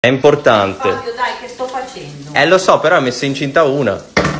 È importante. Fabio, dai, che sto facendo? Lo so, però ha messo incinta una.